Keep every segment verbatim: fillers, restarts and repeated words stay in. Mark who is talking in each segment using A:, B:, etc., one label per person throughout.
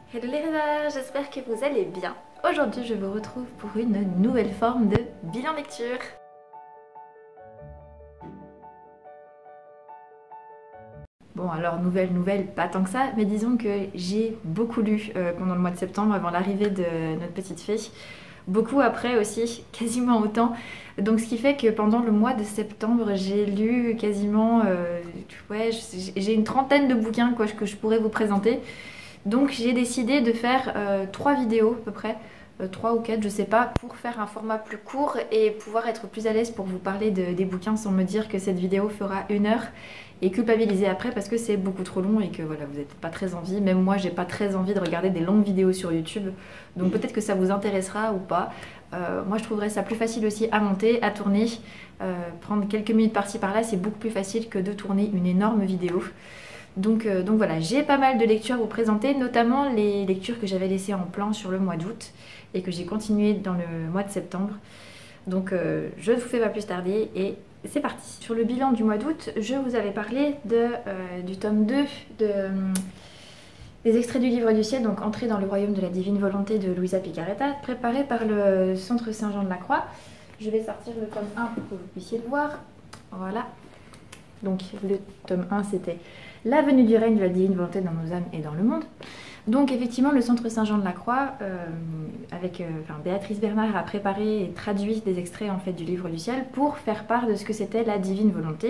A: Hello les rêveurs, j'espère que vous allez bien. Aujourd'hui je vous retrouve pour une nouvelle forme de bilan lecture. Bon alors nouvelle, nouvelle, pas tant que ça, mais disons que j'ai beaucoup lu euh, pendant le mois de septembre avant l'arrivée de notre petite fille. Beaucoup après aussi, quasiment autant. Donc ce qui fait que pendant le mois de septembre, j'ai lu quasiment, euh, ouais, j'ai une trentaine de bouquins quoi, que je pourrais vous présenter. Donc j'ai décidé de faire euh, trois vidéos à peu près, euh, trois ou quatre, je sais pas, pour faire un format plus court et pouvoir être plus à l'aise pour vous parler de, des bouquins sans me dire que cette vidéo fera une heure et culpabiliser après parce que c'est beaucoup trop long et que voilà, vous n'êtes pas très envie. Même moi, j'ai pas très envie de regarder des longues vidéos sur YouTube. Donc peut-être que ça vous intéressera ou pas. Euh, moi, je trouverais ça plus facile aussi à monter, à tourner. Euh, prendre quelques minutes par-ci par-là, c'est beaucoup plus facile que de tourner une énorme vidéo. Donc, euh, donc voilà, j'ai pas mal de lectures à vous présenter, notamment les lectures que j'avais laissées en plan sur le mois d'août et que j'ai continué dans le mois de septembre. Donc euh, je ne vous fais pas plus tarder et c'est parti. Sur le bilan du mois d'août, je vous avais parlé de, euh, du tome deux de, euh, des extraits du livre du ciel, donc Entrée dans le royaume de la divine volonté de Luisa Picaretta, préparé par le Centre Saint-Jean-de-la-Croix. Je vais sortir le tome un pour que vous puissiez le voir. Voilà. Donc le tome un c'était La venue du règne de la divine volonté dans nos âmes et dans le monde. Donc effectivement le Centre Saint-Jean-de-la-Croix, euh, avec euh, enfin, Béatrice Bernard a préparé et traduit des extraits en fait du livre du ciel pour faire part de ce que c'était la divine volonté,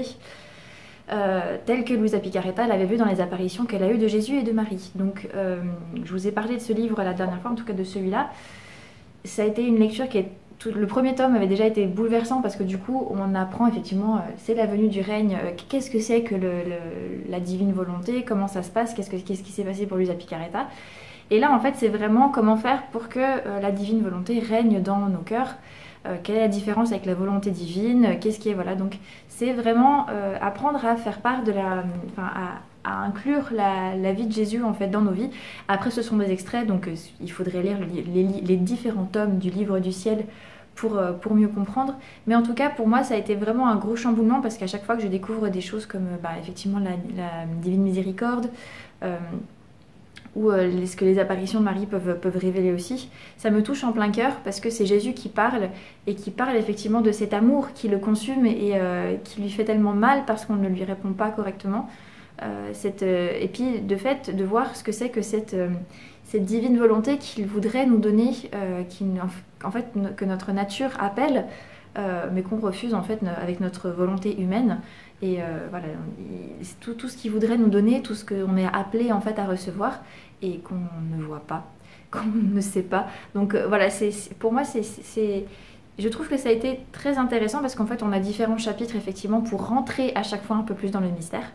A: euh, telle que Luisa Picaretta l'avait vu dans les apparitions qu'elle a eues de Jésus et de Marie. Donc euh, je vous ai parlé de ce livre la dernière fois, en tout cas de celui-là. Ça a été une lecture qui est Tout, le premier tome avait déjà été bouleversant parce que du coup on apprend effectivement euh, c'est la venue du règne, euh, qu'est-ce que c'est que le, le, la divine volonté, comment ça se passe, qu'est-ce, que, qu'est-ce qui s'est passé pour Luisa Picaretta. Et là en fait c'est vraiment comment faire pour que euh, la divine volonté règne dans nos cœurs, euh, quelle est la différence avec la volonté divine, euh, qu'est-ce qui est, voilà, donc c'est vraiment euh, apprendre à faire part de la, enfin à, à inclure la, la vie de Jésus en fait dans nos vies. Après ce sont des extraits, donc euh, il faudrait lire les, les, les différents tomes du livre du ciel pour, euh, pour mieux comprendre. Mais en tout cas pour moi ça a été vraiment un gros chamboulement parce qu'à chaque fois que je découvre des choses comme bah, effectivement la, la divine miséricorde, euh, ou euh, ce que les apparitions de Marie peuvent, peuvent révéler aussi, ça me touche en plein cœur parce que c'est Jésus qui parle et qui parle effectivement de cet amour qui le consume et euh, qui lui fait tellement mal parce qu'on ne lui répond pas correctement. Euh, cette, euh, et puis de fait de voir ce que c'est que cette, euh, cette divine volonté qu'il voudrait nous donner, euh, qui, en fait, que notre nature appelle, euh, mais qu'on refuse en fait avec notre volonté humaine. Et euh, voilà, tout, tout ce qu'il voudrait nous donner, tout ce qu'on est appelé en fait à recevoir et qu'on ne voit pas, qu'on ne sait pas. Donc euh, voilà, c'est, pour moi c'est, c'est, je trouve que ça a été très intéressant parce qu'en fait on a différents chapitres effectivement pour rentrer à chaque fois un peu plus dans le mystère.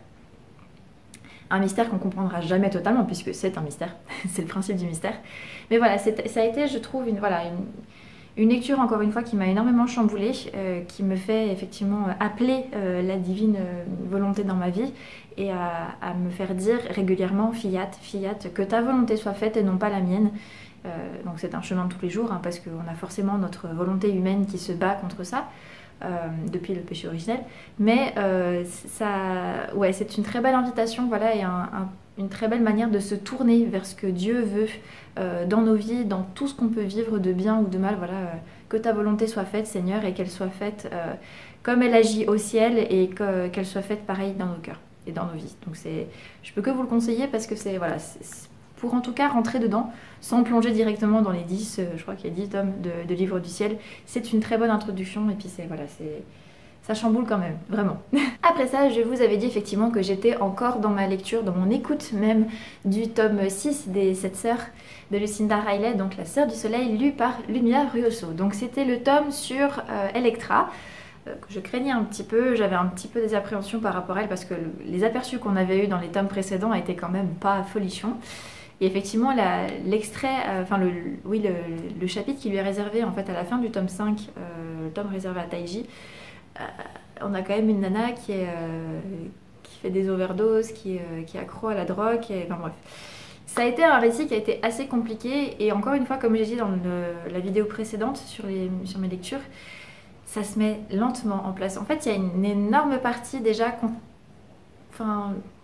A: Un mystère qu'on comprendra jamais totalement puisque c'est un mystère, c'est le principe du mystère. Mais voilà, ça a été, je trouve, une, voilà, une, une lecture encore une fois qui m'a énormément chamboulée, euh, qui me fait effectivement appeler euh, la divine euh, volonté dans ma vie et à, à me faire dire régulièrement fiat, fiat, que ta volonté soit faite et non pas la mienne. Euh, donc c'est un chemin de tous les jours hein, parce qu'on a forcément notre volonté humaine qui se bat contre ça. Euh, depuis le péché originel, mais euh, ça, ouais, c'est une très belle invitation, voilà, et un, un, une très belle manière de se tourner vers ce que Dieu veut euh, dans nos vies, dans tout ce qu'on peut vivre de bien ou de mal, voilà, euh, que ta volonté soit faite, Seigneur, et qu'elle soit faite euh, comme elle agit au ciel et que, qu'elle soit faite pareil dans nos cœurs et dans nos vies. Donc c'est, je peux que vous le conseiller parce que c'est, voilà, c'est, pour en tout cas rentrer dedans, sans plonger directement dans les dix, euh, je crois qu'il y a dix tomes de, de livres du ciel. C'est une très bonne introduction et puis c'est, voilà, c'est, ça chamboule quand même, vraiment. Après ça, je vous avais dit effectivement que j'étais encore dans ma lecture, dans mon écoute même, du tome six des Sept Sœurs de Lucinda Riley, donc La Sœur du Soleil, lu par Lumia Ruoso. Donc c'était le tome sur euh, Electra, euh, que je craignais un petit peu, j'avais un petit peu des appréhensions par rapport à elle parce que le, les aperçus qu'on avait eus dans les tomes précédents étaient quand même pas folichons. Et effectivement, l'extrait, euh, enfin le, oui, le, le chapitre qui lui est réservé en fait à la fin du tome cinq, euh, le tome réservé à Taiji, euh, on a quand même une nana qui, est, euh, qui fait des overdoses, qui, euh, qui est accro à la drogue, et, enfin bref. Ça a été un récit qui a été assez compliqué, et encore une fois, comme j'ai dit dans le, la vidéo précédente sur, les, sur mes lectures, ça se met lentement en place. En fait, il y a une énorme partie déjà, enfin...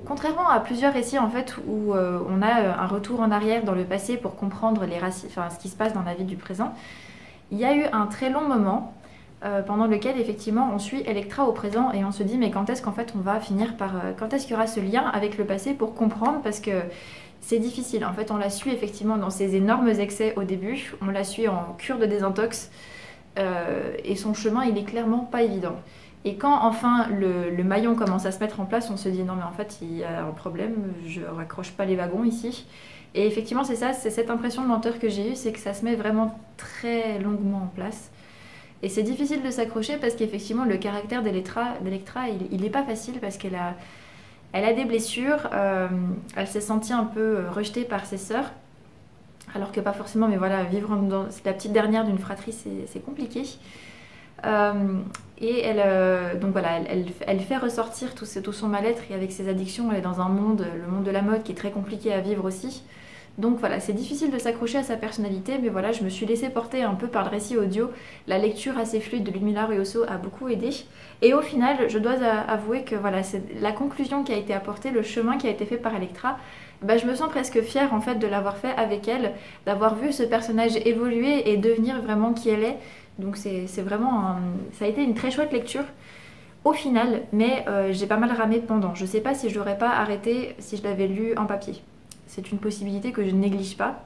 A: Contrairement à plusieurs récits en fait où euh, on a un retour en arrière dans le passé pour comprendre les racines, enfin, ce qui se passe dans la vie du présent, il y a eu un très long moment euh, pendant lequel effectivement on suit Electra au présent et on se dit mais quand est-ce qu'en fait on va finir par... Euh, quand est-ce qu'il y aura ce lien avec le passé pour comprendre, parce que c'est difficile. En fait on la suit effectivement dans ses énormes excès au début, on la suit en cure de désintox euh, et son chemin il est clairement pas évident. Et quand enfin le, le maillon commence à se mettre en place, on se dit non mais en fait il y a un problème, je raccroche pas les wagons ici. Et effectivement c'est ça, c'est cette impression de lenteur que j'ai eue, c'est que ça se met vraiment très longuement en place. Et c'est difficile de s'accrocher parce qu'effectivement le caractère d'Electra, d'Electra il, il est pas facile parce qu'elle a, elle a des blessures, euh, elle s'est sentie un peu rejetée par ses sœurs. Alors que pas forcément, mais voilà, vivre dans, c'est la petite dernière d'une fratrie, c'est compliqué. Euh, et elle, euh, donc voilà, elle, elle, elle fait ressortir tout, ce, tout son mal-être, et avec ses addictions, elle est dans un monde, le monde de la mode, qui est très compliqué à vivre aussi. Donc voilà, c'est difficile de s'accrocher à sa personnalité, mais voilà, je me suis laissée porter un peu par le récit audio. La lecture assez fluide de Ludmilla Ruoso a beaucoup aidé. Et au final, je dois avouer que voilà, c'est la conclusion qui a été apportée, le chemin qui a été fait par Electra. Bah, je me sens presque fière en fait de l'avoir fait avec elle, d'avoir vu ce personnage évoluer et devenir vraiment qui elle est. Donc c'est vraiment, un... ça a été une très chouette lecture au final, mais euh, j'ai pas mal ramé pendant. Je sais pas si je l'aurais pas arrêté si je l'avais lu en papier. C'est une possibilité que je ne néglige pas.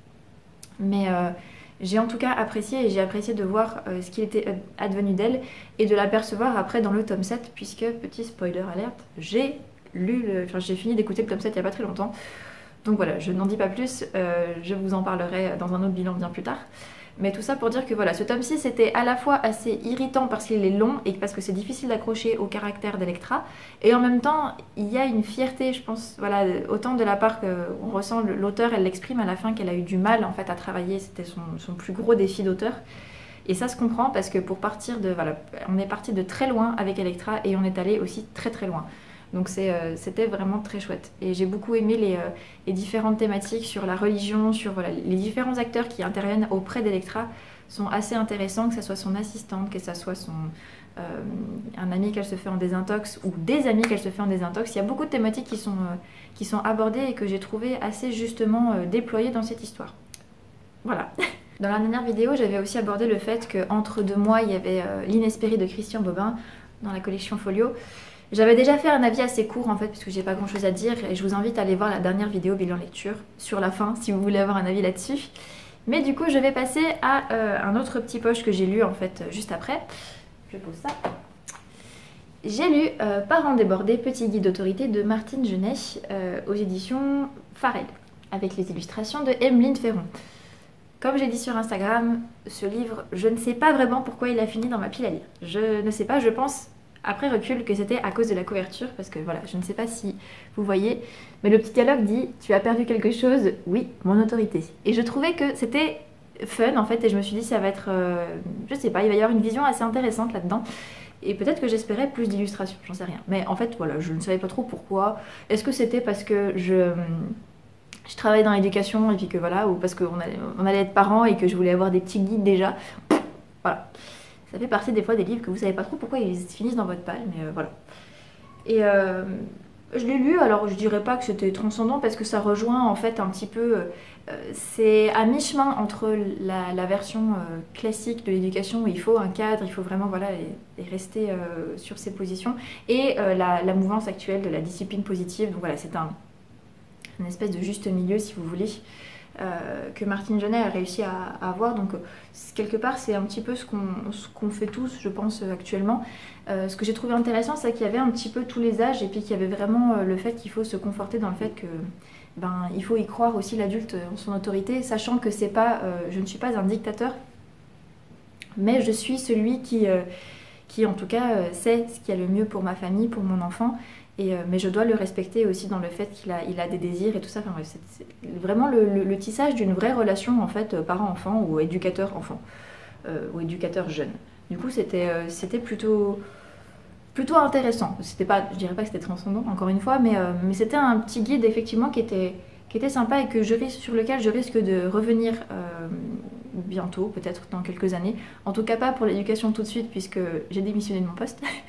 A: Mais euh, j'ai en tout cas apprécié, et j'ai apprécié de voir euh, ce qui était advenu d'elle et de l'apercevoir après dans le tome sept, puisque, petit spoiler alerte, j'ai lu, le... enfin j'ai fini d'écouter le tome sept il y a pas très longtemps. Donc voilà, je n'en dis pas plus, euh, je vous en parlerai dans un autre bilan bien plus tard. Mais tout ça pour dire que voilà, ce tome six était à la fois assez irritant parce qu'il est long et parce que c'est difficile d'accrocher au caractère d'Electra. Et en même temps, il y a une fierté, je pense, voilà, autant de la part qu'on ressent, l'auteur, elle l'exprime à la fin qu'elle a eu du mal en fait à travailler, c'était son, son plus gros défi d'auteur. Et ça se comprend parce que pour partir de, voilà, on est parti de très loin avec Electra et on est allé aussi très très loin. Donc c'était euh, vraiment très chouette. Et j'ai beaucoup aimé les, euh, les différentes thématiques sur la religion, sur voilà, les différents acteurs qui interviennent auprès d'Electra sont assez intéressants, que ce soit son assistante, que ce soit son, euh, un ami qu'elle se fait en désintox ou des amis qu'elle se fait en désintox. Il y a beaucoup de thématiques qui sont, euh, qui sont abordées et que j'ai trouvé assez justement euh, déployées dans cette histoire. Voilà. Dans la dernière vidéo, j'avais aussi abordé le fait qu'entre deux mois, il y avait euh, L'Inespéré de Christian Bobin dans la collection Folio. J'avais déjà fait un avis assez court en fait, parce que j'ai pas grand chose à dire, et je vous invite à aller voir la dernière vidéo bilan lecture sur la fin si vous voulez avoir un avis là-dessus. Mais du coup, je vais passer à euh, un autre petit poche que j'ai lu en fait juste après. Je pose ça. J'ai lu euh, Parents débordés, petit guide d'autorité de Martine Genet euh, aux éditions Farel, avec les illustrations de Emeline Ferron. Comme j'ai dit sur Instagram, ce livre, je ne sais pas vraiment pourquoi il a fini dans ma pile à lire. Je ne sais pas, je pense après recul que c'était à cause de la couverture, parce que voilà, je ne sais pas si vous voyez, mais le petit dialogue dit « Tu as perdu quelque chose ? Oui, mon autorité. » Et je trouvais que c'était fun en fait, et je me suis dit ça va être, euh, je sais pas, il va y avoir une vision assez intéressante là-dedans. Et peut-être que j'espérais plus d'illustrations, j'en sais rien. Mais en fait, voilà, je ne savais pas trop pourquoi. Est-ce que c'était parce que je... je travaillais dans l'éducation et puis que voilà, ou parce qu'on allait, on allait être parents et que je voulais avoir des petits guides déjà. Voilà. Ça fait partie des fois des livres que vous savez pas trop pourquoi ils finissent dans votre palle, mais euh, voilà. Et euh, je l'ai lu, alors je dirais pas que c'était transcendant parce que ça rejoint en fait un petit peu... Euh, c'est à mi-chemin entre la, la version euh, classique de l'éducation où il faut un cadre, il faut vraiment voilà, et, et rester euh, sur ses positions, et euh, la, la mouvance actuelle de la discipline positive. Donc voilà, c'est un... une espèce de juste milieu si vous voulez, euh, que Martine Genet a réussi à, à avoir. Donc quelque part c'est un petit peu ce qu'on ce qu'on fait tous je pense actuellement. Euh, ce que j'ai trouvé intéressant c'est qu'il y avait un petit peu tous les âges et puis qu'il y avait vraiment euh, le fait qu'il faut se conforter dans le fait que ben, il faut y croire aussi l'adulte en son autorité, sachant que c'est pas, euh, je ne suis pas un dictateur, mais je suis celui qui, euh, qui en tout cas euh, sait ce qui est le mieux pour ma famille, pour mon enfant. Et, euh, mais je dois le respecter aussi dans le fait qu'il a, il a des désirs et tout ça. Enfin, c'est vraiment le, le, le tissage d'une vraie relation en fait parent-enfant ou éducateur-enfant euh, ou éducateur-jeune. Du coup, c'était euh, c'était plutôt, plutôt intéressant. C'était pas, je dirais pas que c'était transcendant encore une fois, mais, euh, mais c'était un petit guide effectivement qui était, qui était sympa et que je risque, sur lequel je risque de revenir euh, bientôt, peut-être dans quelques années. En tout cas pas pour l'éducation tout de suite puisque j'ai démissionné de mon poste.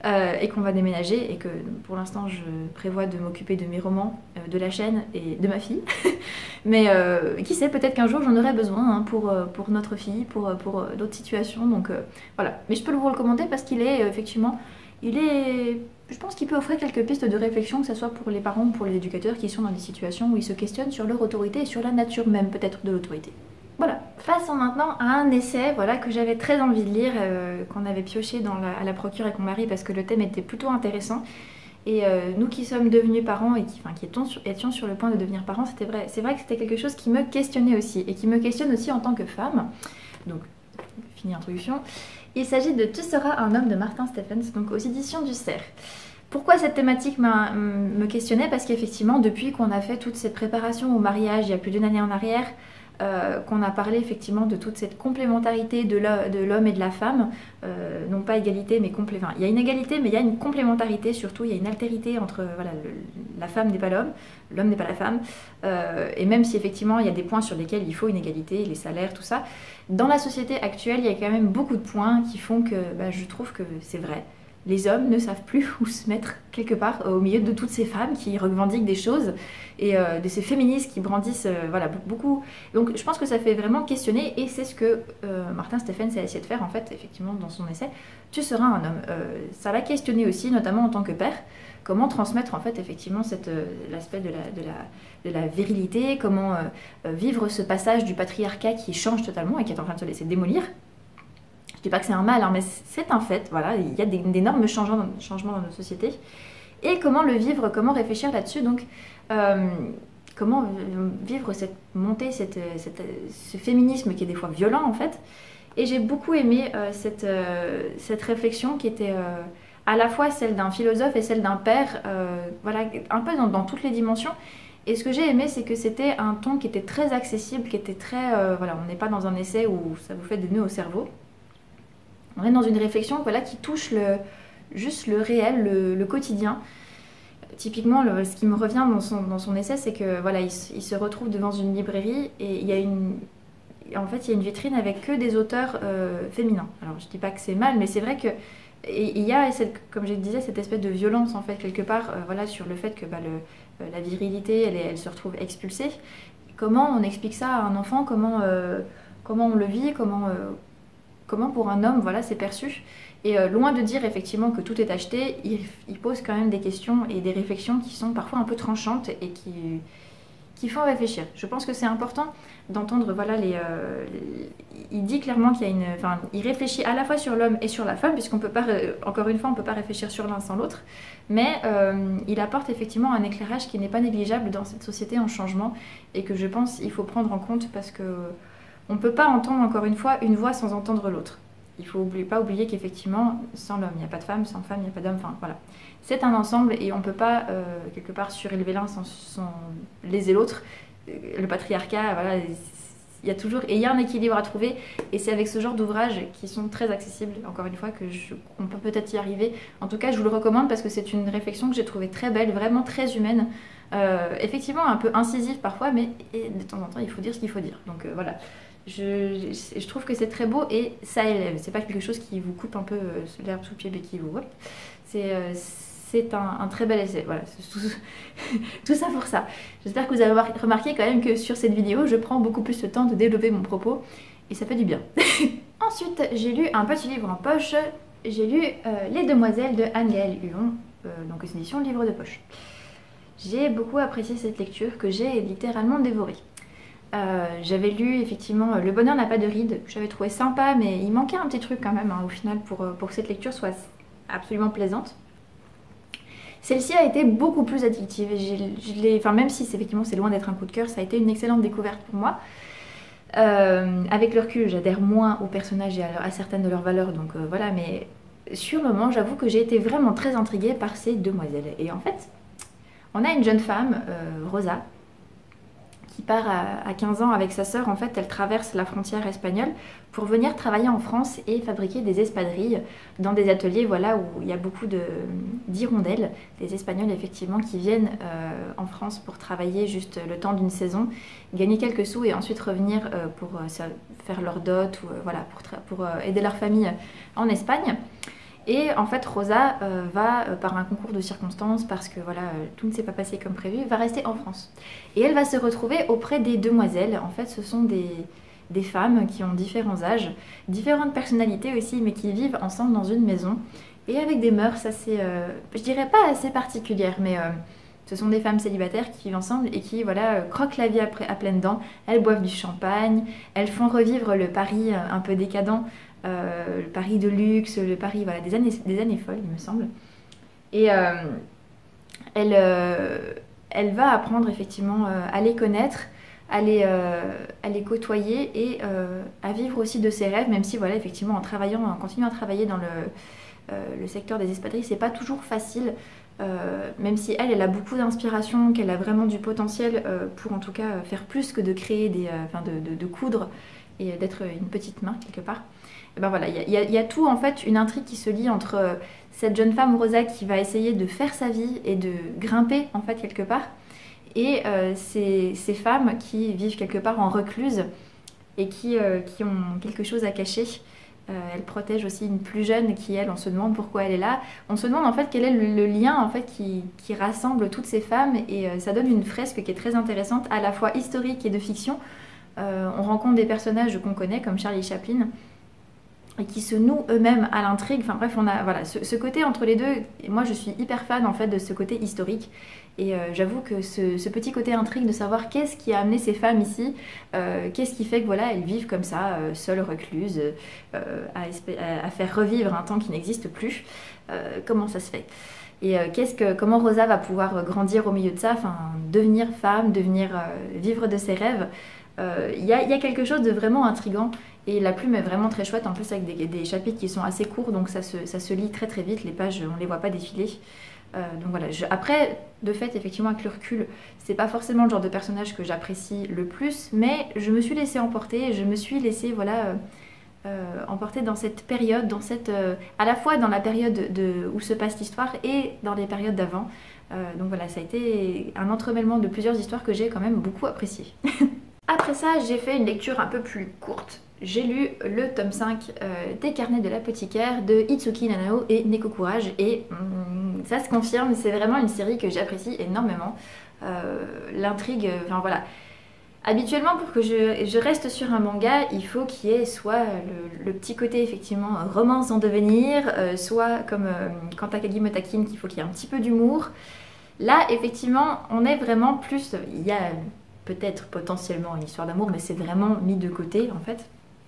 A: euh, et qu'on va déménager et que pour l'instant je prévois de m'occuper de mes romans, euh, de la chaîne et de ma fille. Mais euh, qui sait, peut-être qu'un jour j'en aurai besoin hein, pour, euh, pour notre fille, pour, pour euh, d'autres situations. Donc euh, voilà. Mais je peux vous le recommander parce qu'il est euh, effectivement, il est, je pense qu'il peut offrir quelques pistes de réflexion, que ce soit pour les parents ou pour les éducateurs qui sont dans des situations où ils se questionnent sur leur autorité et sur la nature même peut-être de l'autorité. Voilà, passons maintenant à un essai voilà, que j'avais très envie de lire, euh, qu'on avait pioché dans la, à la procure avec mon mari parce que le thème était plutôt intéressant. Et euh, nous qui sommes devenus parents et qui, enfin, qui étions, sur, étions sur le point de devenir parents, c'était vrai, c'est vrai que c'était quelque chose qui me questionnait aussi et qui me questionne aussi en tant que femme. Donc, fini l'introduction. Il s'agit de Tu seras un homme de Martin Stephens, donc aux éditions du Cerf. Pourquoi cette thématique me questionnait? Parce qu'effectivement, depuis qu'on a fait toute cette préparation au mariage, il y a plus d'une année en arrière, Euh, qu'on a parlé effectivement de toute cette complémentarité de l'homme et de la femme, euh, non pas égalité mais complément. Il y a une égalité mais il y a une complémentarité surtout, il y a une altérité entre voilà, le, la femme n'est pas l'homme, l'homme n'est pas la femme, euh, et même si effectivement il y a des points sur lesquels il faut une égalité, les salaires, tout ça, dans la société actuelle il y a quand même beaucoup de points qui font que bah, je trouve que c'est vrai. Les hommes ne savent plus où se mettre quelque part euh, au milieu de toutes ces femmes qui revendiquent des choses et euh, de ces féministes qui brandissent euh, voilà, beaucoup. Donc je pense que ça fait vraiment questionner et c'est ce que euh, Martin Stephens a essayé de faire en fait effectivement dans son essai. Tu seras un homme. Euh, ça va questionner aussi, notamment en tant que père, comment transmettre en fait effectivement euh, l'aspect de la, de, la, de la virilité, comment euh, vivre ce passage du patriarcat qui change totalement et qui est en train de se laisser démolir. Je dis pas que c'est un mal, hein, mais c'est un fait, voilà, il y a d'énormes changements, changements dans notre société. Et comment le vivre, comment réfléchir là-dessus, donc euh, comment vivre cette montée, cette, cette, ce féminisme qui est des fois violent en fait. Et j'ai beaucoup aimé euh, cette, euh, cette réflexion qui était euh, à la fois celle d'un philosophe et celle d'un père, euh, voilà, un peu dans, dans toutes les dimensions. Et ce que j'ai aimé, c'est que c'était un ton qui était très accessible, qui était très, euh, voilà, on n'est pas dans un essai où ça vous fait des nœuds au cerveau. On est dans une réflexion voilà, qui touche le, juste le réel, le, le quotidien. Typiquement, le, ce qui me revient dans son, dans son essai, c'est que voilà, il, il se retrouve devant une librairie et il y a une, en fait, il y a une vitrine avec que des auteurs euh, féminins. Alors, je ne dis pas que c'est mal, mais c'est vrai que et, il y a, cette, comme je disais, cette espèce de violence en fait quelque part, euh, voilà, sur le fait que bah, le, euh, la virilité, elle, elle se retrouve expulsée. Comment on explique ça à un enfant? Comment, euh, comment on le vit? Comment euh, Comment pour un homme, voilà, c'est perçu. Et euh, loin de dire effectivement que tout est acheté, il, il pose quand même des questions et des réflexions qui sont parfois un peu tranchantes et qui, qui font réfléchir. Je pense que c'est important d'entendre, voilà, les, euh, les, il dit clairement qu'il y a une, enfin, il réfléchit à la fois sur l'homme et sur la femme, puisqu'on peut pas, encore une fois, on peut pas réfléchir sur l'un sans l'autre, mais euh, il apporte effectivement un éclairage qui n'est pas négligeable dans cette société en changement et que je pense il faut prendre en compte parce que on ne peut pas entendre, encore une fois, une voix sans entendre l'autre. Il ne faut oublier, pas oublier qu'effectivement, sans l'homme, il n'y a pas de femme, sans femme, il n'y a pas d'homme, enfin voilà. C'est un ensemble et on ne peut pas, euh, quelque part, surélever l'un sans, sans léser l'autre. Le patriarcat, voilà, il y a toujours... Et il y a un équilibre à trouver et c'est avec ce genre d'ouvrages qui sont très accessibles, encore une fois, que je, on peut peut-être y arriver. En tout cas, je vous le recommande parce que c'est une réflexion que j'ai trouvée très belle, vraiment très humaine. Euh, effectivement, un peu incisive parfois, mais et de temps en temps, il faut dire ce qu'il faut dire. Donc euh, voilà. Je, je, je trouve que c'est très beau et ça élève. C'est pas quelque chose qui vous coupe un peu euh, l'herbe sous le pied et qui vous... C'est euh, c'est un, un très bel essai. Voilà, tout, tout ça pour ça. J'espère que vous avez remarqué quand même que sur cette vidéo, je prends beaucoup plus le temps de développer mon propos et ça fait du bien. Ensuite, j'ai lu un petit livre en poche. J'ai lu euh, Les Demoiselles de Anne-Gaëlle Huon, euh, donc aux éditions Livre de poche. J'ai beaucoup apprécié cette lecture que j'ai littéralement dévorée. Euh, j'avais lu effectivement Le bonheur n'a pas de rides, que j'avais trouvé sympa, mais il manquait un petit truc quand même hein, au final pour, pour que cette lecture soit absolument plaisante. Celle-ci a été beaucoup plus addictive, je l'ai, enfin, même si effectivement c'est loin d'être un coup de cœur, ça a été une excellente découverte pour moi. Euh, avec le recul, j'adhère moins aux personnages et à, à certaines de leurs valeurs, donc euh, voilà, mais sur le moment, j'avoue que j'ai été vraiment très intriguée par ces demoiselles. Et en fait, on a une jeune femme, euh, Rosa, qui part à, à quinze ans avec sa sœur. En fait, elle traverse la frontière espagnole pour venir travailler en France et fabriquer des espadrilles dans des ateliers voilà, où il y a beaucoup d'hirondelles, des Espagnols effectivement qui viennent euh, en France pour travailler juste le temps d'une saison, gagner quelques sous et ensuite revenir euh, pour euh, faire leur dot ou euh, voilà, pour, pour euh, aider leur famille en Espagne. Et en fait Rosa euh, va, euh, par un concours de circonstances, parce que voilà, euh, tout ne s'est pas passé comme prévu, va rester en France. Et elle va se retrouver auprès des demoiselles. En fait ce sont des, des femmes qui ont différents âges, différentes personnalités aussi, mais qui vivent ensemble dans une maison. Et avec des mœurs assez, euh, je dirais pas assez particulières, mais euh, ce sont des femmes célibataires qui vivent ensemble et qui voilà, euh, croquent la vie à, à pleines dents. Elles boivent du champagne, elles font revivre le Paris euh, un peu décadent, euh, le Paris de luxe, le Paris voilà, des, années, des années folles, il me semble. Et euh, elle, euh, elle va apprendre effectivement euh, à les connaître, à les, euh, à les côtoyer et euh, à vivre aussi de ses rêves, même si voilà, effectivement en travaillant, en continuant à travailler dans le... Euh, le secteur des espadrilles, c'est pas toujours facile, euh, même si elle, elle a beaucoup d'inspiration, qu'elle a vraiment du potentiel euh, pour en tout cas faire plus que de créer des, euh, enfin de, de, de coudre et d'être une petite main quelque part. Et ben voilà, il y, y, y a tout en fait, une intrigue qui se lie entre euh, cette jeune femme Rosa qui va essayer de faire sa vie et de grimper en fait quelque part, et euh, ces, ces femmes qui vivent quelque part en recluse et qui, euh, qui ont quelque chose à cacher. Euh, elle protège aussi une plus jeune qui, elle, on se demande pourquoi elle est là. On se demande en fait quel est le, le lien en fait qui, qui rassemble toutes ces femmes, et euh, ça donne une fresque qui est très intéressante, à la fois historique et de fiction. Euh, on rencontre des personnages qu'on connaît comme Charlie Chaplin et qui se nouent eux-mêmes à l'intrigue. Enfin bref, on a voilà ce, ce côté entre les deux. Et moi, je suis hyper fan en fait de ce côté historique. Et euh, j'avoue que ce, ce petit côté intrigue de savoir qu'est-ce qui a amené ces femmes ici, euh, qu'est-ce qui fait que voilà, elles vivent comme ça, euh, seules, recluses, euh, à, à, à faire revivre un temps qui n'existe plus. Euh, comment ça se fait? Et euh, qu'est-ce que, comment Rosa va pouvoir grandir au milieu de ça, enfin devenir femme, devenir euh, vivre de ses rêves. Il euh, y, y a quelque chose de vraiment intriguant. Et la plume est vraiment très chouette, en plus avec des, des chapitres qui sont assez courts, donc ça se, ça se lit très très vite, les pages on ne les voit pas défiler. Euh, donc voilà, je, après, de fait, effectivement, avec le recul, c'est pas forcément le genre de personnage que j'apprécie le plus, mais je me suis laissée emporter, je me suis laissée, voilà, euh, euh, emporter dans cette période, dans cette, euh, à la fois dans la période de, où se passe l'histoire et dans les périodes d'avant. Euh, donc voilà, ça a été un entremêlement de plusieurs histoires que j'ai quand même beaucoup apprécié. Après ça, j'ai fait une lecture un peu plus courte. J'ai lu le tome cinq euh, des Carnets de l'apothicaire de Itsuki Nanao et Neko Courage, et hum, ça se confirme, c'est vraiment une série que j'apprécie énormément. Euh, L'intrigue, enfin voilà. Habituellement, pour que je, je reste sur un manga, il faut qu'il y ait soit le, le petit côté effectivement romance en devenir, euh, soit comme euh, quand Takagi Motakin, qu'il faut qu'il y ait un petit peu d'humour. Là, effectivement, on est vraiment plus... Il y a peut-être potentiellement une histoire d'amour, mais c'est vraiment mis de côté en fait.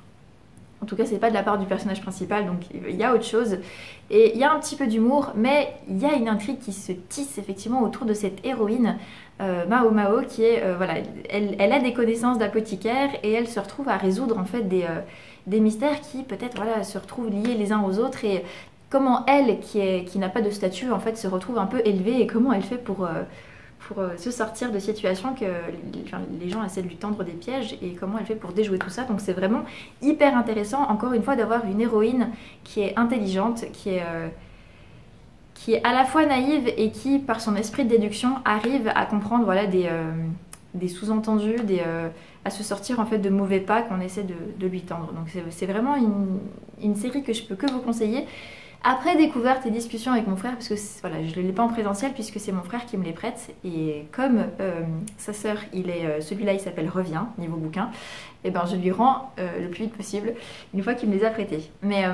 A: En tout cas, c'est pas de la part du personnage principal, donc il y a autre chose. Et il y a un petit peu d'humour, mais il y a une intrigue qui se tisse effectivement autour de cette héroïne, euh, Mao Mao, qui est, euh, voilà, elle, elle a des connaissances d'apothicaire et elle se retrouve à résoudre en fait des, euh, des mystères qui peut-être voilà, se retrouvent liés les uns aux autres, et comment elle, qui, est, qui n'a pas de statut, en fait, se retrouve un peu élevée, et comment elle fait pour... Euh, pour se sortir de situations que enfin, les gens essaient de lui tendre des pièges, et comment elle fait pour déjouer tout ça. Donc c'est vraiment hyper intéressant, encore une fois, d'avoir une héroïne qui est intelligente, qui est, euh, qui est à la fois naïve et qui, par son esprit de déduction, arrive à comprendre voilà, des, euh, des sous-entendus, des, euh, à se sortir en fait de mauvais pas qu'on essaie de, de lui tendre. Donc c'est vraiment une, une série que je peux que vous conseiller. Après découverte et discussion avec mon frère, parce que voilà, je ne l'ai pas en présentiel puisque c'est mon frère qui me les prête, et comme euh, sa sœur, il est euh, celui-là il s'appelle Reviens, niveau bouquin, et ben je lui rends euh, le plus vite possible une fois qu'il me les a prêtés. Mais euh,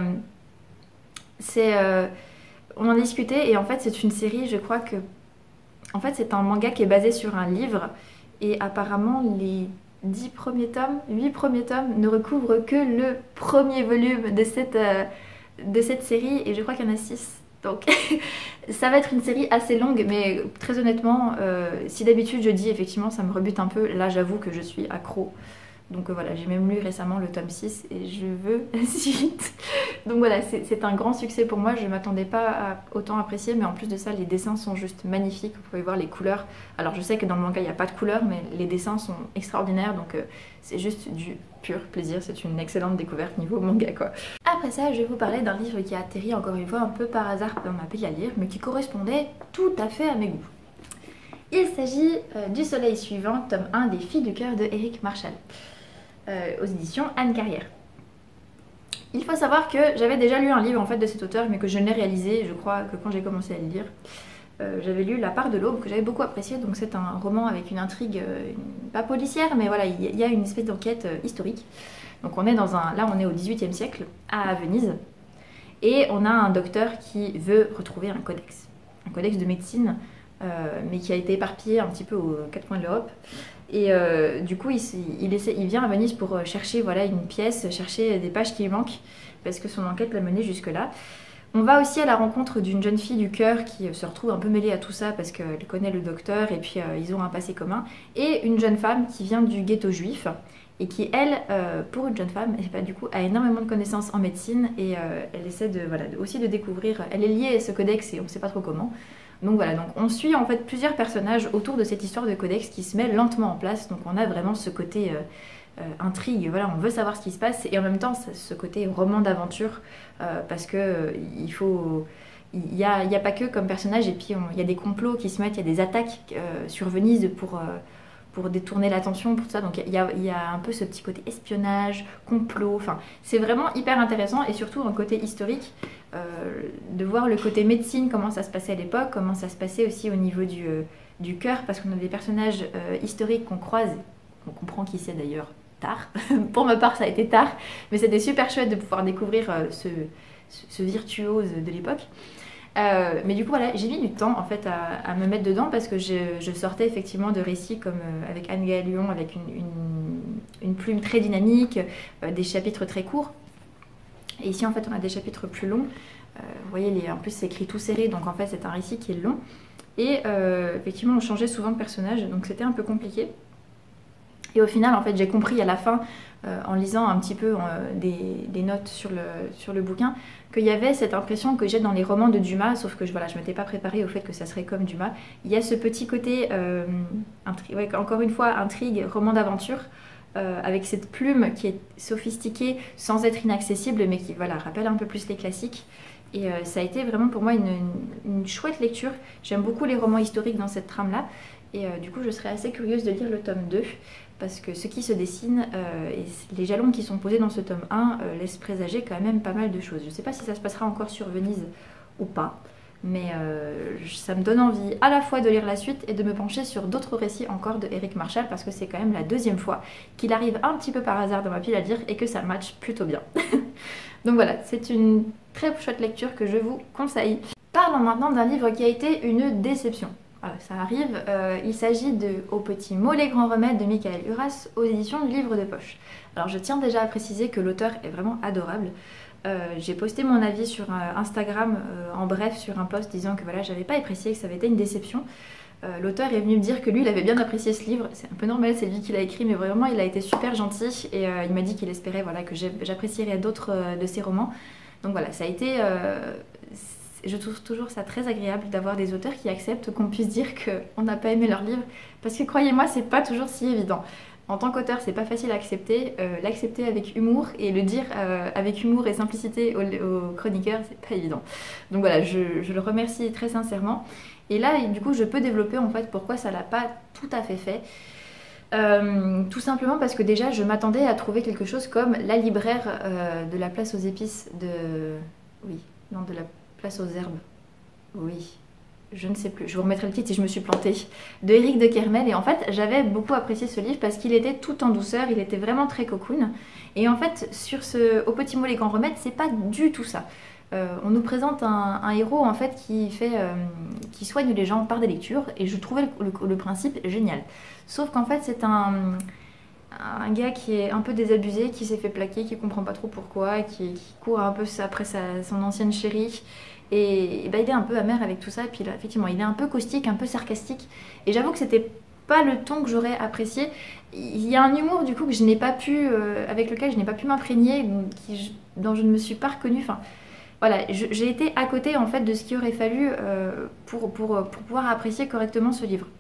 A: c'est... Euh, on en discutait, et en fait c'est une série, je crois que... En fait c'est un manga qui est basé sur un livre, et apparemment les dix premiers tomes, huit premiers tomes ne recouvrent que le premier volume de cette... Euh, de cette série, et je crois qu'il y en a six, donc ça va être une série assez longue, mais très honnêtement, euh, si d'habitude je dis effectivement ça me rebute un peu, là j'avoue que je suis accro. Donc euh, voilà, j'ai même lu récemment le tome six et je veux la suite. Donc voilà, c'est un grand succès pour moi, je ne m'attendais pas à autant apprécier, mais en plus de ça, les dessins sont juste magnifiques, vous pouvez voir les couleurs. Alors je sais que dans le manga il n'y a pas de couleurs, mais les dessins sont extraordinaires, donc euh, c'est juste du pur plaisir, c'est une excellente découverte niveau manga quoi. Après ça, je vais vous parler d'un livre qui a atterri encore une fois un peu par hasard dans ma pile à lire, mais qui correspondait tout à fait à mes goûts. Il s'agit euh, du Soleil suivant, tome un des Filles du cœur de Eric Marshall. Euh, aux éditions Anne Carrière. Il faut savoir que j'avais déjà lu un livre en fait de cet auteur, mais que je n'ai réalisé, je crois, que quand j'ai commencé à le lire. Euh, j'avais lu La part de l'aube, que j'avais beaucoup apprécié, donc c'est un roman avec une intrigue, euh, une- pas policière, mais voilà, il y a une espèce d'enquête euh, historique. Donc on est dans un, là on est au dix-huitième siècle, à Venise, et on a un docteur qui veut retrouver un codex, un codex de médecine, euh, mais qui a été éparpillé un petit peu aux quatre coins de l'Europe. Et euh, du coup, il, il, essaie, il vient à Venise pour chercher voilà, une pièce, chercher des pages qui lui manquent, parce que son enquête l'a mené jusque-là. On va aussi à la rencontre d'une jeune fille du cœur qui se retrouve un peu mêlée à tout ça parce qu'elle connaît le docteur et puis euh, ils ont un passé commun. Et une jeune femme qui vient du ghetto juif et qui, elle, euh, pour une jeune femme, bah, du coup, a énormément de connaissances en médecine et euh, elle essaie de, voilà, aussi de découvrir. Elle est liée à ce codex et on ne sait pas trop comment. Donc voilà, donc on suit en fait plusieurs personnages autour de cette histoire de codex qui se met lentement en place. Donc on a vraiment ce côté euh, euh, intrigue, voilà, on veut savoir ce qui se passe et en même temps ce côté roman d'aventure euh, parce que euh, il faut, il y a, il y a pas que comme personnage et puis on, il y a des complots qui se mettent, il y a des attaques euh, sur Venise pour euh, pour détourner l'attention, pour tout ça. Donc il y, a, il y a un peu ce petit côté espionnage, complot, enfin c'est vraiment hyper intéressant et surtout un côté historique, euh, de voir le côté médecine, comment ça se passait à l'époque, comment ça se passait aussi au niveau du, euh, du cœur, parce qu'on a des personnages euh, historiques qu'on croise, on comprend qui c'est d'ailleurs tard, pour ma part ça a été tard, mais c'était super chouette de pouvoir découvrir euh, ce, ce, ce virtuose de l'époque. Euh, mais du coup voilà, j'ai mis du temps en fait à, à me mettre dedans parce que je, je sortais effectivement de récits comme euh, avec Anne-Gaëlle Lyon, avec une, une, une plume très dynamique, euh, des chapitres très courts. Et ici en fait on a des chapitres plus longs. Euh, vous voyez, les, en plus c'est écrit tout serré, donc en fait c'est un récit qui est long. Et euh, effectivement on changeait souvent de personnage, donc c'était un peu compliqué. Et au final en fait j'ai compris à la fin, euh, en lisant un petit peu euh, des, des notes sur le, sur le bouquin, qu'il y avait cette impression que j'ai dans les romans de Dumas, sauf que je voilà, je m'étais pas préparée au fait que ça serait comme Dumas. Il y a ce petit côté, euh, ouais, encore une fois, intrigue, roman d'aventure, euh, avec cette plume qui est sophistiquée sans être inaccessible, mais qui voilà, rappelle un peu plus les classiques. Et euh, ça a été vraiment pour moi une, une, une chouette lecture. J'aime beaucoup les romans historiques dans cette trame-là. Et euh, du coup, je serais assez curieuse de lire le tome deux. Parce que ce qui se dessine euh, et les jalons qui sont posés dans ce tome un euh, laissent présager quand même pas mal de choses. Je ne sais pas si ça se passera encore sur Venise ou pas, mais euh, ça me donne envie à la fois de lire la suite et de me pencher sur d'autres récits encore de Éric Marchal, parce que c'est quand même la deuxième fois qu'il arrive un petit peu par hasard dans ma pile à lire et que ça match plutôt bien. Donc voilà, c'est une très chouette lecture que je vous conseille. Parlons maintenant d'un livre qui a été une déception. Voilà, ça arrive, euh, il s'agit de Au petit mot les grands remèdes de Michael Uras aux éditions du Livre de Poche. Alors je tiens déjà à préciser que l'auteur est vraiment adorable. Euh, j'ai posté mon avis sur euh, Instagram euh, en bref sur un post disant que voilà, j'avais pas apprécié, que ça avait été une déception. Euh, l'auteur est venu me dire que lui il avait bien apprécié ce livre, c'est un peu normal, c'est lui qui l'a écrit, mais vraiment il a été super gentil et euh, il m'a dit qu'il espérait voilà, que j'apprécierais d'autres euh, de ses romans. Donc voilà, ça a été... Euh, je trouve toujours ça très agréable d'avoir des auteurs qui acceptent qu'on puisse dire qu'on n'a pas aimé leur livre, parce que croyez-moi, c'est pas toujours si évident. En tant qu'auteur, c'est pas facile à accepter, euh, l'accepter avec humour et le dire euh, avec humour et simplicité aux, aux chroniqueurs, c'est pas évident. Donc voilà, je, je le remercie très sincèrement. Et là, du coup, je peux développer en fait pourquoi ça l'a pas tout à fait fait. Euh, tout simplement parce que déjà, je m'attendais à trouver quelque chose comme La libraire euh, de la place aux épices de... Oui, non, de la place aux herbes. Oui, je ne sais plus. Je vous remettrai le titre si je me suis plantée. De Éric de Kermel. Et en fait, j'avais beaucoup apprécié ce livre parce qu'il était tout en douceur. Il était vraiment très cocoon. Et en fait, sur ce Au petit mot les grands remèdes, c'est pas du tout ça. Euh, on nous présente un, un héros en fait qui fait, euh, qui soigne les gens par des lectures. Et je trouvais le, le, le principe génial. Sauf qu'en fait, c'est un... un gars qui est un peu désabusé, qui s'est fait plaquer, qui comprend pas trop pourquoi, qui, qui court un peu après sa, son ancienne chérie. Et, et bah, il est un peu amer avec tout ça. Et puis là, effectivement, il est un peu caustique, un peu sarcastique. Et j'avoue que c'était pas le ton que j'aurais apprécié. Il y a un humour du coup que je n'ai pas pu, euh, avec lequel je n'ai pas pu m'imprégner, dont je ne me suis pas reconnue. Enfin, voilà, j'ai été à côté en fait de ce qu'il aurait fallu euh, pour, pour, pour pouvoir apprécier correctement ce livre.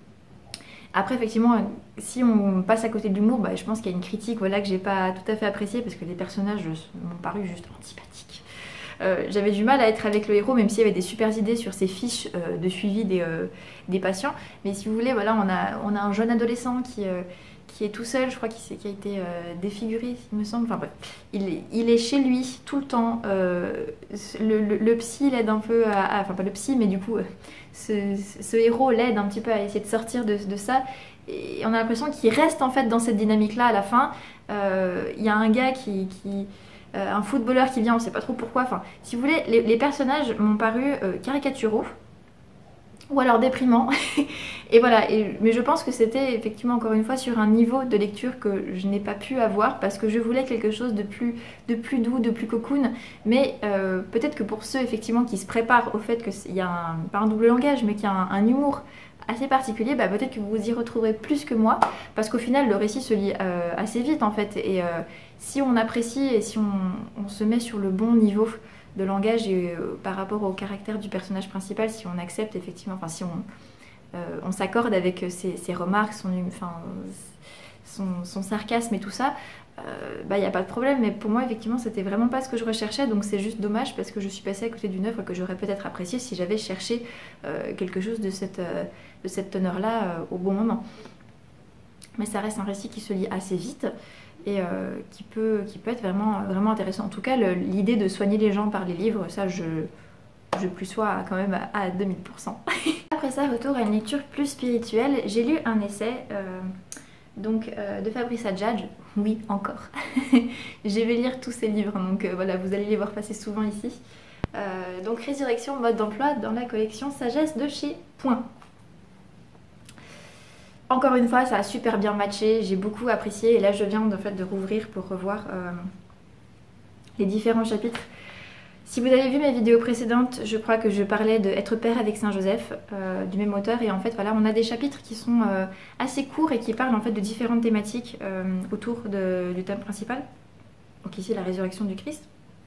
A: Après, effectivement, si on passe à côté de l'humour, bah, je pense qu'il y a une critique voilà, que j'ai pas tout à fait appréciée parce que les personnages m'ont paru juste antipathiques. Euh, J'avais du mal à être avec le héros, même s'il y avait des super idées sur ses fiches euh, de suivi des, euh, des patients. Mais si vous voulez, voilà, on a, on a un jeune adolescent qui, euh, qui est tout seul, je crois qu'il qui a été euh, défiguré, il me semble. Enfin bref, il est, il est chez lui tout le temps. Euh, le, le, le psy l'aide un peu à, à... Enfin pas le psy, mais du coup, euh, ce, ce héros l'aide un petit peu à essayer de sortir de, de ça. Et on a l'impression qu'il reste en fait dans cette dynamique-là à la fin. Il euh, y a un gars qui... qui euh, un footballeur qui vient, on ne sait pas trop pourquoi. Enfin, si vous voulez, les, les personnages m'ont paru euh, caricaturaux. Ou alors déprimant. Et voilà, et, mais je pense que c'était effectivement encore une fois sur un niveau de lecture que je n'ai pas pu avoir parce que je voulais quelque chose de plus, de plus doux, de plus cocoon. Mais euh, peut-être que pour ceux effectivement qui se préparent au fait qu'il y a un, pas un double langage, mais qu'il y a un, un humour assez particulier, bah peut-être que vous vous y retrouverez plus que moi parce qu'au final le récit se lit euh, assez vite en fait. Et euh, si on apprécie et si on, on se met sur le bon niveau de langage et euh, par rapport au caractère du personnage principal, si on accepte effectivement, enfin si on, euh, on s'accorde avec ses, ses remarques, son, enfin, son, son sarcasme et tout ça, euh, bah il n'y a pas de problème. Mais pour moi effectivement c'était vraiment pas ce que je recherchais, donc c'est juste dommage parce que je suis passée à côté d'une œuvre que j'aurais peut-être appréciée si j'avais cherché euh, quelque chose de cette, euh, de cette teneur-là euh, au bon moment. Mais ça reste un récit qui se lit assez vite et euh, qui, peut, qui peut être vraiment, vraiment intéressant. En tout cas, l'idée de soigner les gens par les livres, ça, je, je plus sois quand même à, à deux mille pour cent. Après ça, retour à une lecture plus spirituelle. J'ai lu un essai euh, donc, euh, de Fabrice Adjadj. Oui, encore. Je vais lire tous ses livres, donc euh, voilà, vous allez les voir passer souvent ici. Euh, donc, Résurrection, mode d'emploi dans la collection Sagesse de chez Point. Encore une fois, ça a super bien matché, j'ai beaucoup apprécié et là je viens en fait de rouvrir pour revoir euh, les différents chapitres. Si vous avez vu mes vidéos précédentes, je crois que je parlais de Être père avec Saint-Joseph, euh, du même auteur, et en fait voilà, on a des chapitres qui sont euh, assez courts et qui parlent en fait de différentes thématiques euh, autour de, du thème principal. Donc ici la résurrection du Christ.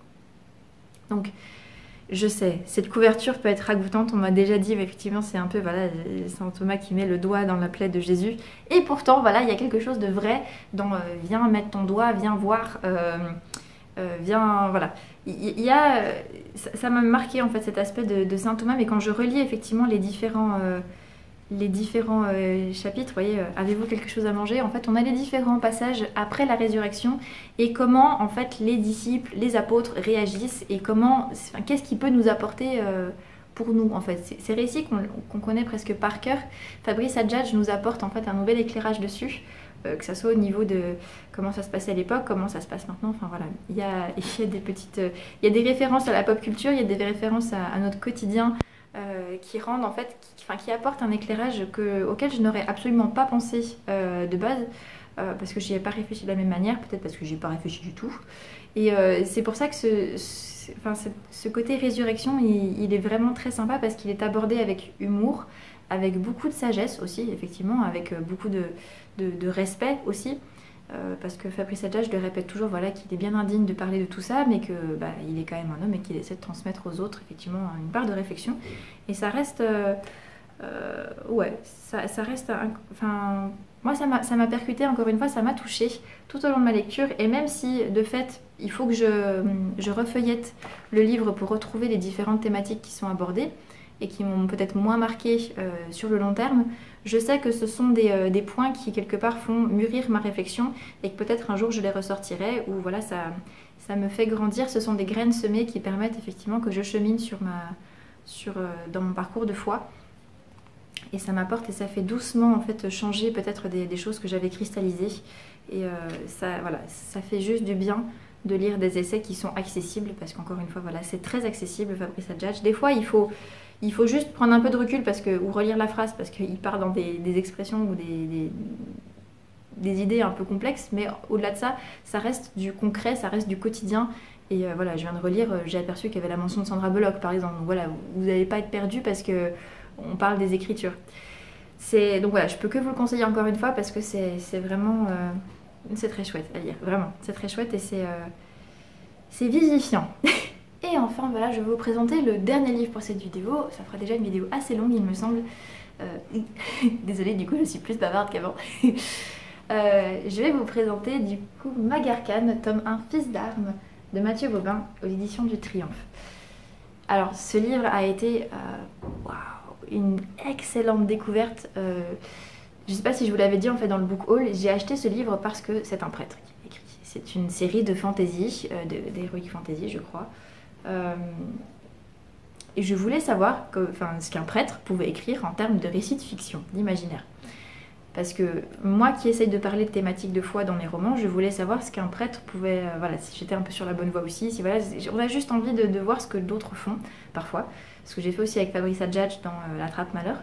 A: Donc je sais, cette couverture peut être ragoûtante, on m'a déjà dit, effectivement c'est un peu, voilà, Saint Thomas qui met le doigt dans la plaie de Jésus. Et pourtant, voilà, il y a quelque chose de vrai dans euh, viens mettre ton doigt, viens voir, euh, euh, viens, voilà. Il y a, ça m'a marqué en fait cet aspect de, de Saint Thomas, mais quand je relis effectivement les différents... Euh, les différents euh, chapitres, vous voyez, euh, avez-vous quelque chose à manger? En fait, on a les différents passages après la résurrection et comment, en fait, les disciples, les apôtres réagissent et comment, enfin, qu'est-ce qui peut nous apporter euh, pour nous, en fait. Ces récits qu'on qu'on connaît presque par cœur, Fabrice Adjadj nous apporte, en fait, un nouvel éclairage dessus, euh, que ça soit au niveau de comment ça se passait à l'époque, comment ça se passe maintenant, enfin voilà. Il y a, il y a des petites... Euh, il y a des références à la pop culture, il y a des références à, à notre quotidien, Euh, qui rendent en fait, qui, enfin, qui apportent un éclairage que, auquel je n'aurais absolument pas pensé euh, de base euh, parce que j'y ai pas réfléchi de la même manière, peut-être parce que j'y ai pas réfléchi du tout. Et euh, c'est pour ça que ce, ce, enfin, ce, ce côté résurrection, il, il est vraiment très sympa parce qu'il est abordé avec humour, avec beaucoup de sagesse aussi, effectivement, avec beaucoup de, de, de respect aussi. Euh, parce que Fabrice Adjadj, je le répète toujours, voilà, qu'il est bien indigne de parler de tout ça, mais que bah, il est quand même un homme et qu'il essaie de transmettre aux autres effectivement une part de réflexion. Et ça reste, euh, euh, ouais, ça, ça reste, un, enfin, moi ça m'a percuté encore une fois, ça m'a touchée tout au long de ma lecture. Et même si de fait, il faut que je, je refeuillette le livre pour retrouver les différentes thématiques qui sont abordées et qui m'ont peut-être moins marqué euh, sur le long terme, je sais que ce sont des, euh, des points qui quelque part font mûrir ma réflexion et que peut-être un jour je les ressortirai ou voilà, ça, ça me fait grandir. Ce sont des graines semées qui permettent effectivement que je chemine sur ma, sur, euh, dans mon parcours de foi. Et ça m'apporte et ça fait doucement en fait changer peut-être des, des choses que j'avais cristallisées. Et euh, ça, voilà, ça fait juste du bien de lire des essais qui sont accessibles parce qu'encore une fois, voilà, c'est très accessible Fabrice Adjadj. Des fois, il faut... Il faut juste prendre un peu de recul parce que, ou relire la phrase parce qu'il part dans des, des expressions ou des, des, des idées un peu complexes, mais au-delà de ça, ça reste du concret, ça reste du quotidien. Et euh, voilà, je viens de relire, euh, j'ai aperçu qu'il y avait la mention de Sandra Bullock par exemple. Donc voilà, vous n'allez pas être perdu parce que on parle des écritures. Donc voilà, je peux que vous le conseiller encore une fois parce que c'est vraiment, euh, c'est très chouette à lire, vraiment, c'est très chouette et c'est euh, c'est vivifiant. Et enfin, voilà, je vais vous présenter le dernier livre pour cette vidéo. Ça fera déjà une vidéo assez longue, il me semble. Euh... Désolée, du coup, je suis plus bavarde qu'avant. euh, je vais vous présenter, du coup, Magarkhan, tome un, Fils d'armes, de Mathieu Bobin aux éditions du Triomphe. Alors ce livre a été euh, wow, une excellente découverte. Euh, je ne sais pas si je vous l'avais dit en fait dans le book haul, j'ai acheté ce livre parce que c'est un prêtre qui l'a écrit. C'est une série de fantasy, euh, d'heroic fantasy je crois. Euh, et je voulais savoir que, enfin, ce qu'un prêtre pouvait écrire en termes de récit de fiction, d'imaginaire. Parce que moi qui essaye de parler de thématiques de foi dans mes romans, je voulais savoir ce qu'un prêtre pouvait... Euh, voilà, si j'étais un peu sur la bonne voie aussi. Si, voilà, on a juste envie de, de voir ce que d'autres font, parfois. Ce que j'ai fait aussi avec Fabrice Adjadj dans euh, La Trappe Malheur.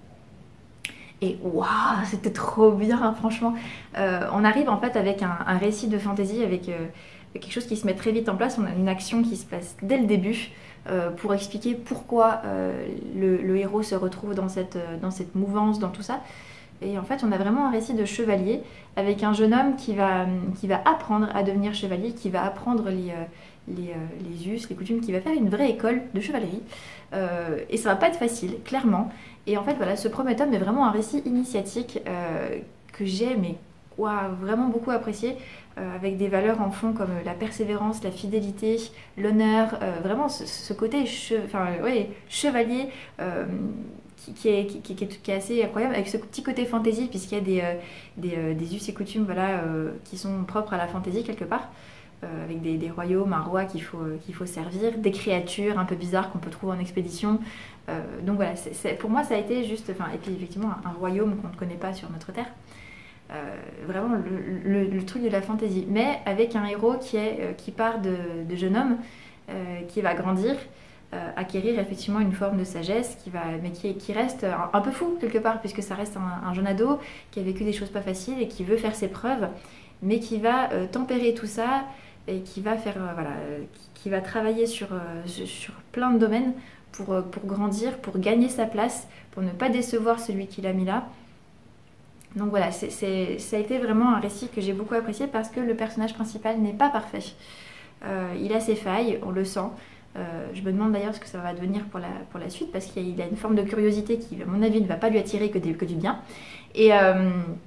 A: Et waouh, c'était trop bien, franchement. Euh, on arrive en fait avec un, un récit de fantasy, avec euh, quelque chose qui se met très vite en place. On a une action qui se passe dès le début euh, pour expliquer pourquoi euh, le, le héros se retrouve dans cette, dans cette mouvance, dans tout ça. Et en fait, on a vraiment un récit de chevalier avec un jeune homme qui va, qui va apprendre à devenir chevalier, qui va apprendre les, les, les us, les coutumes, qui va faire une vraie école de chevalerie. Euh, et ça va pas être facile, clairement. Et en fait, voilà, ce premier tome est vraiment un récit initiatique euh, que j'ai mais, wow, vraiment beaucoup apprécié, euh, avec des valeurs en fond comme la persévérance, la fidélité, l'honneur, euh, vraiment ce, ce côté che, enfin, ouais, chevalier. Euh, Qui est, qui, qui, est, qui est assez incroyable, avec ce petit côté fantasy, puisqu'il y a des, euh, des, euh, des us et coutumes voilà, euh, qui sont propres à la fantasy quelque part, euh, avec des, des royaumes, un roi qu'il faut, euh, qu'il faut servir, des créatures un peu bizarres qu'on peut trouver en expédition. Euh, donc voilà, c'est, c'est, pour moi ça a été juste, enfin, et puis effectivement un, un royaume qu'on ne connaît pas sur notre terre. Euh, vraiment le, le, le truc de la fantasy, mais avec un héros qui, est, euh, qui part de, de jeune homme, euh, qui va grandir, Euh, acquérir effectivement une forme de sagesse qui va, mais qui, qui reste un, un peu fou quelque part, puisque ça reste un, un jeune ado qui a vécu des choses pas faciles et qui veut faire ses preuves, mais qui va euh, tempérer tout ça et qui va faire euh, voilà, qui, qui va travailler sur, euh, sur plein de domaines pour, euh, pour grandir, pour gagner sa place, pour ne pas décevoir celui qui l'a mis là. Donc voilà, c'est, c'est, ça a été vraiment un récit que j'ai beaucoup apprécié parce que le personnage principal n'est pas parfait. Euh, il a ses failles, on le sent. Euh, je me demande d'ailleurs ce que ça va devenir pour la, pour la suite, parce qu'il y a, a une forme de curiosité qui, à mon avis, ne va pas lui attirer que, des, que du bien. Et euh,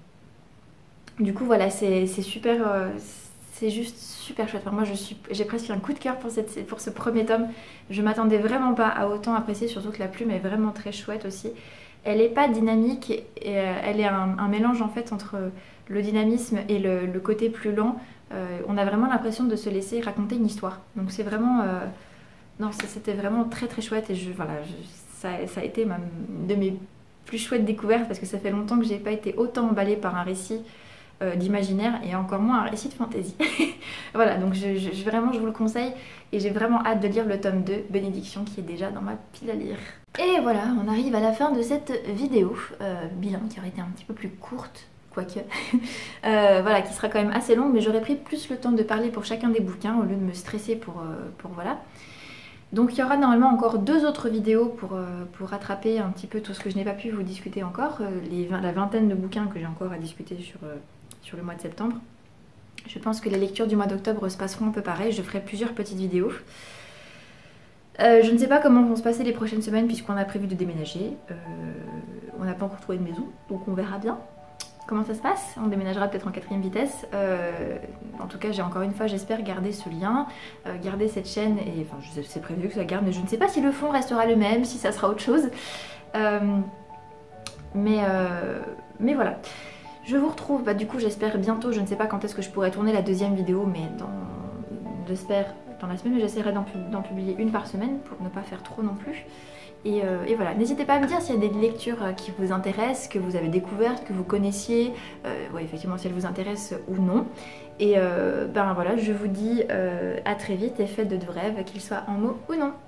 A: du coup, voilà, c'est, c'est super, euh, c'est juste super chouette. Enfin, moi, je suis, j'ai presque un coup de cœur pour, cette, pour ce premier tome. Je m'attendais vraiment pas à autant apprécier, surtout que la plume est vraiment très chouette aussi. Elle n'est pas dynamique, et, euh, elle est un, un mélange en fait entre le dynamisme et le, le côté plus lent. Euh, on a vraiment l'impression de se laisser raconter une histoire. Donc c'est vraiment... Euh, Non, c'était vraiment très très chouette et je, voilà, je, ça, ça a été ma, une de mes plus chouettes découvertes parce que ça fait longtemps que j'ai pas été autant emballée par un récit euh, d'imaginaire et encore moins un récit de fantasy. Voilà, donc je, je, vraiment je vous le conseille et j'ai vraiment hâte de lire le tome deux, Bénédiction, qui est déjà dans ma pile à lire. Et voilà, on arrive à la fin de cette vidéo, euh, bilan qui aurait été un petit peu plus courte. Quoique, euh, voilà, qui sera quand même assez longue, mais j'aurais pris plus le temps de parler pour chacun des bouquins au lieu de me stresser pour, euh, pour voilà. Donc il y aura normalement encore deux autres vidéos pour, euh, pour rattraper un petit peu tout ce que je n'ai pas pu vous discuter encore, euh, les, la vingtaine de bouquins que j'ai encore à discuter sur, euh, sur le mois de septembre. Je pense que les lectures du mois d'octobre se passeront un peu pareil, je ferai plusieurs petites vidéos. Euh, je ne sais pas comment vont se passer les prochaines semaines puisqu'on a prévu de déménager. Euh, on n'a pas encore trouvé de maison, donc on verra bien comment ça se passe. On déménagera peut-être en quatrième vitesse. Euh, en tout cas, j'ai encore une fois, j'espère garder ce lien, euh, garder cette chaîne. Et enfin, c'est prévu que ça garde, mais je ne sais pas si le fond restera le même, si ça sera autre chose. Euh, mais, euh, mais voilà. Je vous retrouve, bah, du coup, j'espère bientôt. Je ne sais pas quand est-ce que je pourrai tourner la deuxième vidéo, mais dans, j'espère dans la semaine, mais j'essaierai d'en pub publier une par semaine pour ne pas faire trop non plus. Et, euh, et voilà, n'hésitez pas à me dire s'il y a des lectures qui vous intéressent, que vous avez découvertes, que vous connaissiez, euh, ouais, effectivement si elles vous intéressent ou non. Et euh, ben voilà, je vous dis euh, à très vite et faites de rêves, qu'ils soient en mots ou non.